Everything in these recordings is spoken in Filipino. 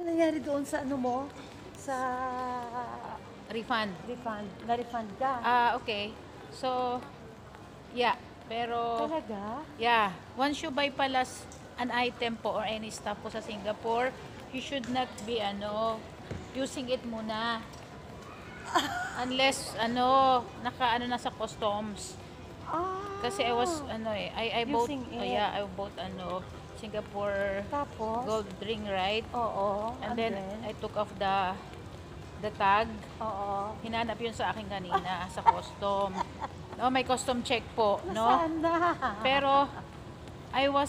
Ano nangyari doon sa ano mo? Sa Refund. Na-refund ka? Okay. So, yeah. Pero, Talaga? yeah. Once you buy pala an item po or any stuff po sa Singapore, you should not be, using it muna. Unless, naka, na sa customs. Kasi I was, I bought, Using it. I bought, Singapore Tapos? gold ring, right? Oo. And then, I took off the tag. Oo. Hinanap yun sa akin kanina sa custom. No, may custom check po, no? Nasaan na? Pero I was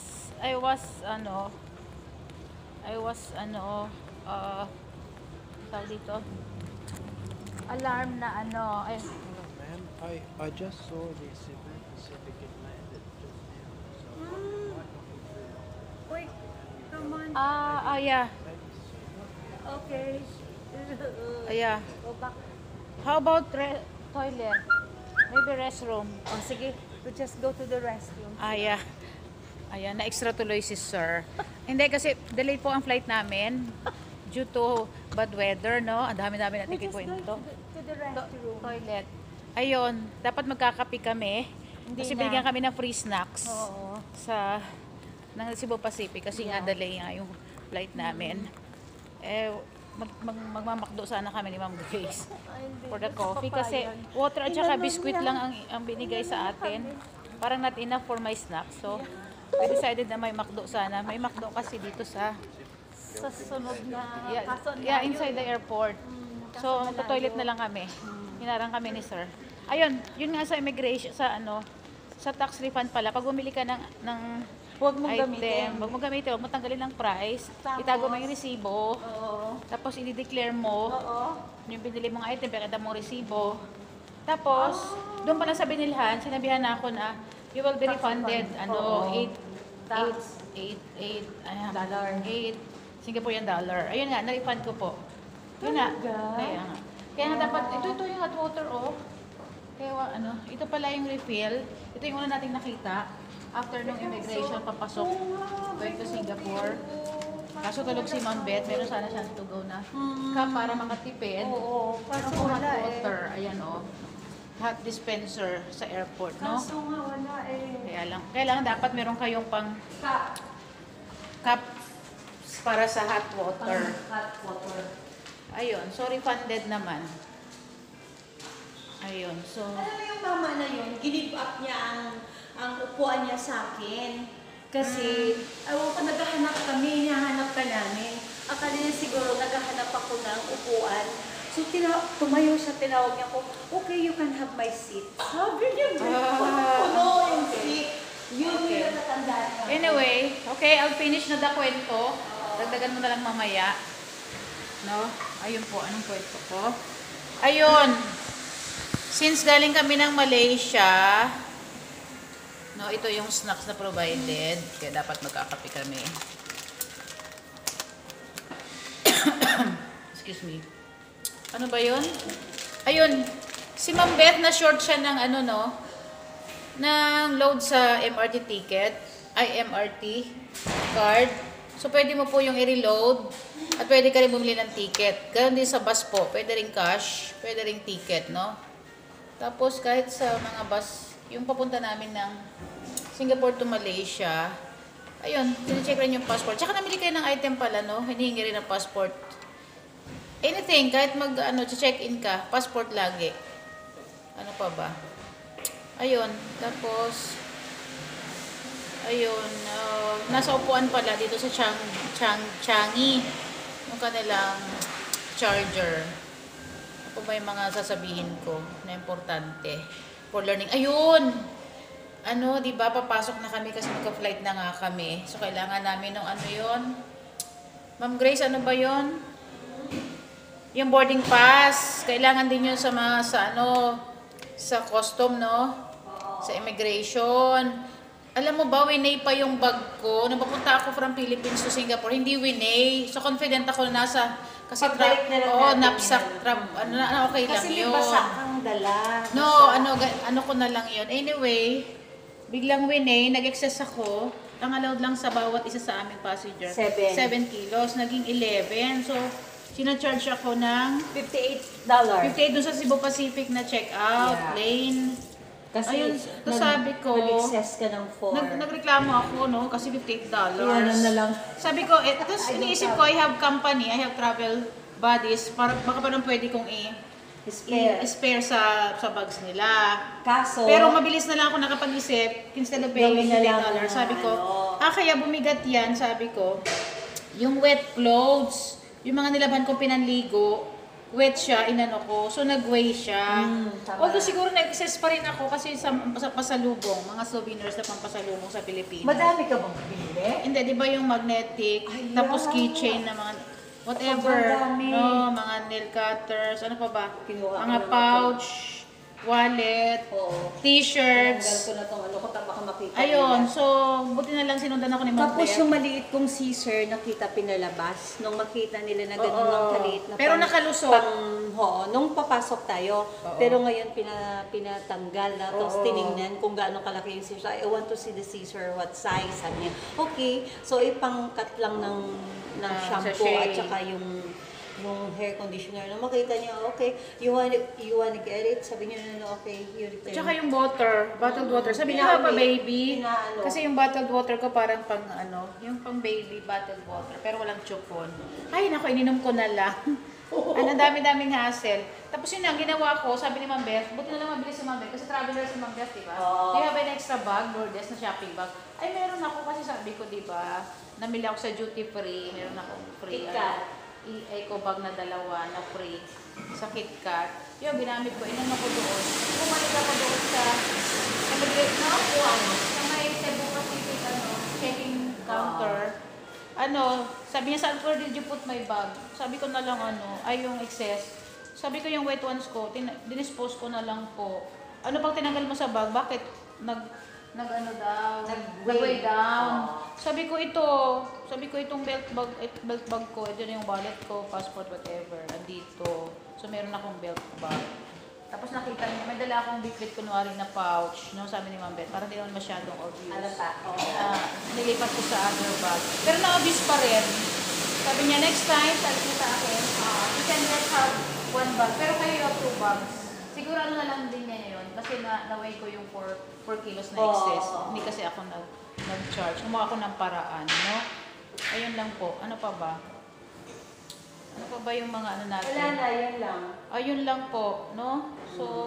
tawag dito, alarm na ay, Hello, ma'am. I just saw the civil certificate landed just now. So why don't we do it? Wait, come on. yeah. Okay. Yeah. Go back. How about toilet? Maybe restroom. Oh, sige. We just go to the restroom. Yeah. Ayan, na-extra tuloy si sir. Hindi kasi delayed po ang flight namin due to bad weather, no? Ang dami-dami natin We just go kikwento. to the restroom. Toilet. Ayun, dapat magkakape kami. Hindi Kasi na. binigyan kami ng free snacks Oo. ng Cebu Pacific kasi nga Yeah. delay nga yung flight namin. Magmamakdo sana kami ni Ma'am Grace Ay, hindi. for the Ba't coffee papayag? kasi water at saka Inanon biscuit niya. lang ang binigay sa atin. Parang not enough for my snacks. So, we decided na may McDo sana. May McDo kasi dito sa Sa sunod na inside the airport. So, magto-toilet na lang kami. Hinarang kami ni sir. Ayun, yun nga sa immigration, sa tax refund pala. Pag bumili ka ng Huwag mong item, gamitin. wag mo gamitin, wag mo tanggalin ng price. Tapos? Itago mo yung resibo. Oo. Tapos, i-declare mo Oo. yung binili mong item, pakita mong resibo. Tapos, doon pala sa binilhan, sinabihan na ako na you will be Tax refunded, refund. Oo. Tax. 8 Singaporean dollar. Ayun nga, na-refund ko po. Yun nga. Talaga? Kaya nga dapat, ito yung hot water, oh. Kaya ito pala yung refill. Ito yung una nating nakita. After nung immigration, papasok. Going to Singapore. Kaso tulog si Ma'am Beth, meron sana siyang to go na cup para makatipid. Oo. Pero Kaso po hot wala water, ayan oh. Hot dispenser sa airport, no? Kaso nga wala Kailangan dapat meron kayong pang cup para sa hot water. Hot water. Ayun, so refunded naman. Ayun, so Alam mo yung mama na yun, give up niya ang upuan niya sa akin. Kasi, ewan ko, naghahanap kami, hinahanap ka namin. Akala niya siguro naghahanap ako ng upuan. So, tumayo siya, tinawag niya ko, okay, you can have my seat. Sabi niya, puno yung seat. Yun Okay. yung natatandaan niya. anyway, okay, I'll finish na the kwento. Dagdagan mo na lang mamaya. No? Ayun po, anong kwento ko? Ayun. Since galing kami ng Malaysia, no, ito yung snacks na provided. Kaya dapat magkakape kami. Excuse me. Ano ba yun? Ayun. Si Ma'am Beth, na short siya ng ng load sa MRT ticket. MRT card. So, pwede mo po yung i-reload at pwede ka rin bumili ng ticket. Ganon din sa bus po. Pwede rin cash, pwede rin ticket, no? Tapos, kahit sa mga bus, yung papunta namin ng Singapore to Malaysia, ayun, tine-check rin yung passport. Tsaka namili kayo ng item pala, no? Hinihingi rin ng passport. Anything, kahit check-in ka, passport lagi. Ano pa ba? Ayun, tapos, ayun, nasa upuan pala dito sa Changi, yung kanilang charger. Ako ba yung mga sasabihin ko na importante for learning? Ayun! Di ba, papasok na kami kasi magka-flight na nga kami. So, kailangan namin ng yon. Ma'am Grace, ano ba yon? Yung boarding pass. Kailangan din yun sa custom, no? Sa immigration. Alam mo ba, winay pa yung bag ko. Nung papunta ako from Philippines to Singapore, hindi winay. So, confident ako na kasi Pagbalik na lang natin knapsack, yun. okay lang Kasi yun. may basa kang dala. No, ano ko na lang yun. Anyway, biglang winay, nag-excess ako. ang allowed lang sa bawat isa sa aming passenger, 7. 7 kilos. Naging 11. So, sinacharge ako ng $58. 58 doon sa Cebu Pacific na check-out, Yeah. lane. Kasi Ayun, to sabi ko, nag-excess ka ng 4. nagreklamo ako, no? Kasi $58. Yan na lang. Sabi ko, tapos iniisip ko, I have company, I have travel buddies, para baka pa nang pwede kong i-spare sa bags nila. Kaso, Pero mabilis na lang ako nakapag-isip, instead of paying gawin na lang $58, sabi ko, ano. kaya bumigat yan, sabi ko, yung wet clothes, yung mga nilabhan ko pinanligo, wet siya, inano ko, so nag-weigh siya. tama. Although siguro nag-excess pa rin ako kasi sa pasalubong, mga souvenirs na pampasalubong sa Pilipinas. madami ka bang binili? Hindi, di ba yung magnetic, Ayan. tapos keychain na mga whatever, Sobrang dami. no, mga nail cutters, ano pa ba? Kinuha ko Mga naman pouch, wallet, Oo. t-shirts. Tanggal ko na tong ano ko, baka makita Ayun, nila. so buti na lang sinundan ako ni Ma'am Tapos Beth. yung maliit kong scissor, nakita pinalabas. Nung makita nila na gano'n Oo. ng kaliit na Pero nakalusot. nung papasok tayo. Oo. Pero ngayon pinatanggal na. Tapos Oo. tinignan kung gaano kalaki yung scissor. I want to see the scissor, what size. Sabi niya, okay. So ipang-cut lang ng shampoo sachet. at saka yung hair conditioner na makita niya, okay, you wanna get it? Sabi niya, no, okay, you return. Tsaka yung bottled water. Sabi niya pa baby. Inaano. Kasi yung bottled water ko parang pang yung pang baby bottled water. Pero walang chupon. Ay, naku, ininom ko na lang. Ang dami-daming hassle. Tapos yun ang ginawa ko, sabi ni Ma'am Beth, buti na lang mabilis si Ma'am Beth. Kasi traveler si Ma'am Beth, diba? Oo. Do you have an extra bag, Lourdes, na shopping bag? Ay, meron ako kasi sabi ko, diba? Namili ako sa duty free. Meron akong free. KitKat. Eco bag na dalawa na free sa KitKat. Yung ginamit ko, inano ko doon. Bumalik ako doon sa Madrid na upuan. Sa may Cebu Pacific, checking counter. Sabi niya, saan where did you put my bag? Sabi ko na lang ay yung excess. Sabi ko yung wet ones ko, dinispose ko na lang po. Ano pang tinanggal mo sa bag? Bakit nag-weigh down. Sabi ko itong belt bag ko, ito na yung wallet ko, passport, whatever, andito. So meron akong belt bag. Tapos nakita niyo, may dala akong bitbit kunwari na pouch, no, sabi ni Ma'am Beth, para hindi naman masyadong obvious. Nilipat ko sa other bag. Pero na-obvious pa rin. Sabi niya, next time, sabi niya sa akin, you can just have one bag. Pero kayo you have 2 bags. Siguro na lang din niya yun. Kasi na-weigh ko yung 4 kilos na excess. Hindi kasi ako nag-charge. Gumawa ako ng paraan, no? Ayun lang po. Ano pa ba? Ano pa ba yung mga natin? Wala na, yan lang. Ayun lang po, no? So,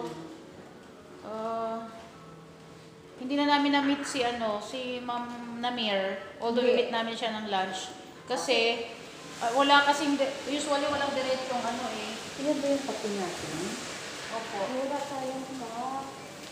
hindi na namin na-meet si Ma'am Namir. Although i-meet namin siya ng lunch. Kasi, wala kasing, usually walang diretsong Ilan ba yung pati natin? Opo. Wala tayong cup.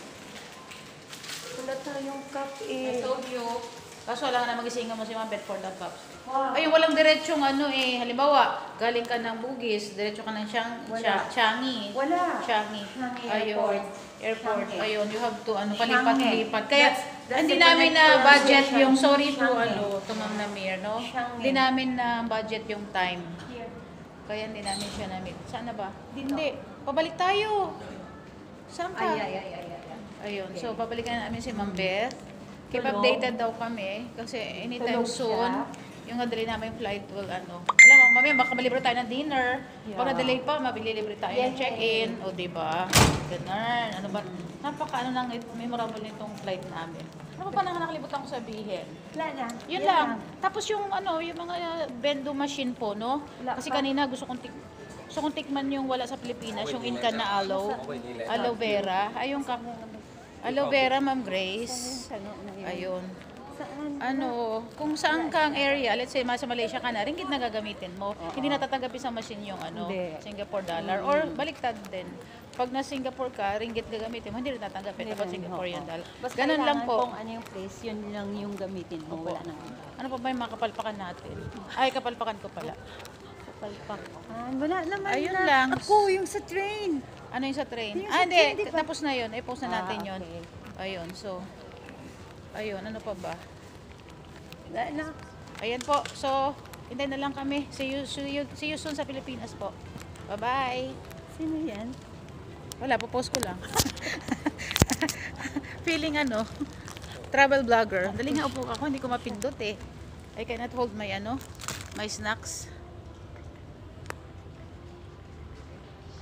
Wala tayong cup I told you. Kaso wala na magisingan mo si Ma'am Beth for the cups. Wow. Ayun, walang diretsong halimbawa, galing ka ng Bugis, diretso ka ng Changi. Wala. Changi. Changi Ayun. Airport. Changi. Ayun, you have to Changi. palipat-lipat. Kaya That's hindi the namin correct na budget pronunciation. yung sorry to Changi. to Ma'am Namir, no? Changi. Hindi namin na budget yung time. Here. Kaya hindi namin siya na-meet. Saan na ba? Hindi. Pabalik tayo. Saan ka? Ay. Ayun. Okay. So, babalikan na namin si Ma'am Beth. Keep Tulog. updated daw kami. Kasi anytime Tulog soon, siya. yung na-delay namin yung flight will Alam mo, mamaya baka malibre tayo ng dinner. Yeah. Pag na-delay pa, mabililibre tayo ng Yeah. check-in. O, diba? Ganun. Ano ba? Nang memorable nitong flight namin. Ano pa nang nakalimutan ko sabihin? Wala na. Yun lang. Tapos yung yung mga bendo machine po, no? Wala Kasi pa. kanina gusto kong tikman yung wala sa Pilipinas, yung Inca na aloe vera. Ay, yung aloe vera, Ma'am Grace. Ayun. Saan? Kung saan kang area, let's say sa Malaysia ka na, ringgit na gagamitin mo. Hindi natatanggapin sa machine yung Hindi. Singapore dollar. Or baliktad din. Pag na Singapore ka, ringgit gagamitin mo, hindi rin tatanggapin. Dapat Singapore yung dollar. Basta Ganun lang po. kung ano yung place, yun lang yung gamitin mo. Opo. Wala nang iba. Ano pa ba yung mga kapalpakan natin? Ay, kapalpakan ko pala. Kapalpakan. Wala naman Ayun na. lang. Ako, yung sa train. Ano yung sa train? Yung sa Hindi. train, di ba? Tapos na yun. I-post na natin yun. Okay. Ayun. So, ayun. Ano pa ba? Wala na. Ayan po. So, hintayin na lang kami. See you soon sa Pilipinas po. Bye-bye. Sino yan? Wala, popost ko lang. Feeling travel vlogger. Dali nga upo ako, hindi ko mapindot eh. I cannot hold my my snacks.